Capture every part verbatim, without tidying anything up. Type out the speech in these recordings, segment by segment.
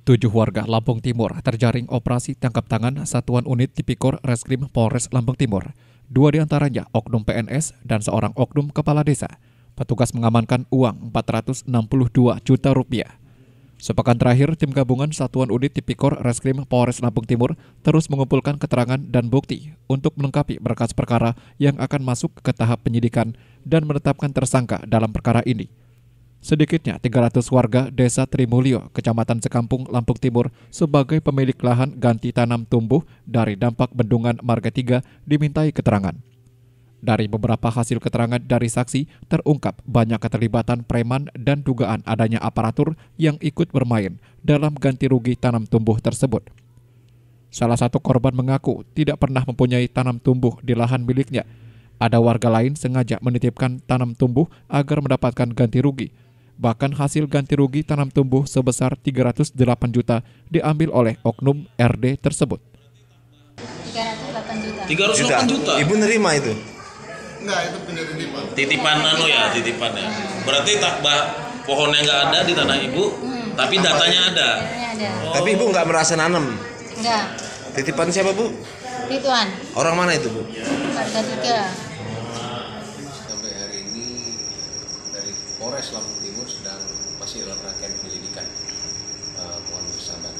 Tujuh warga Lampung Timur terjaring operasi tangkap tangan Satuan Unit Tipikor Reskrim Polres Lampung Timur. Dua di antaranya oknum P N S dan seorang oknum kepala desa. Petugas mengamankan uang empat ratus enam puluh dua juta rupiah. Sepekan terakhir, tim gabungan Satuan Unit Tipikor Reskrim Polres Lampung Timur terus mengumpulkan keterangan dan bukti untuk melengkapi berkas perkara yang akan masuk ke tahap penyidikan dan menetapkan tersangka dalam perkara ini. Sedikitnya tiga ratus warga Desa Trimulyo, Kecamatan Sekampung, Lampung Timur sebagai pemilik lahan ganti tanam tumbuh dari dampak bendungan Marga tiga dimintai keterangan. Dari beberapa hasil keterangan dari saksi, terungkap banyak keterlibatan preman dan dugaan adanya aparatur yang ikut bermain dalam ganti rugi tanam tumbuh tersebut. Salah satu korban mengaku tidak pernah mempunyai tanam tumbuh di lahan miliknya. Ada warga lain sengaja menitipkan tanam tumbuh agar mendapatkan ganti rugi. Bahkan hasil ganti rugi tanam tumbuh sebesar tiga ratus delapan juta diambil oleh oknum R D tersebut. tiga ratus delapan juta. tiga ratus delapan juta. Ibu nerima itu? Enggak, itu punya titipan. Titipan anu ya, titipan ya. Berarti tak bah, pohonnya nggak ada di tanah ibu, hmm. tapi datanya ada. Datanya ada. Oh. Tapi ibu nggak merasa nanam? Enggak. Titipan siapa bu? Rituan. Orang mana itu bu? Warga tiga. Sampai hari ini dari Polres Lampung Timur sedang masih dalam rangkaian penyelidikan. Uh, mohon bersabar.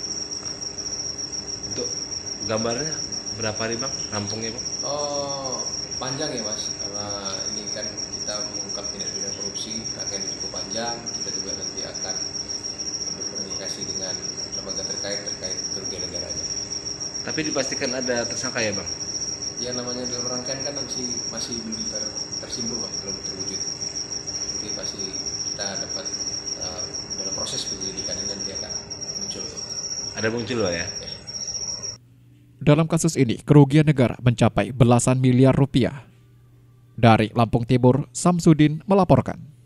Untuk gambarnya berapa nih bang? Rampungnya bang? Oh, panjang ya mas, karena ini kan kita mengungkap tindak pidana korupsi, rangkaian cukup panjang. Kita juga nanti akan berkomunikasi dengan lembaga terkait terkait kerugian negaranya. Tapi dipastikan ada tersangka ya bang? Ya namanya dalam rangkaian kan masih masih belum ter, tersimpul bang, belum terwujud. Nanti pasti kita dapat uh, dalam proses penyelidikan ini nanti akan muncul. Ada muncul loh ya? ya. Dalam kasus ini, kerugian negara mencapai belasan miliar rupiah. Dari Lampung Timur, Samsudin melaporkan.